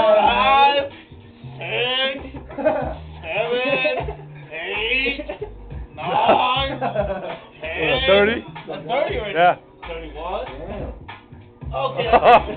5, 6, 7, 8, 9, 10. 30? That's 30 right Yeah. now. 31. Damn. Okay.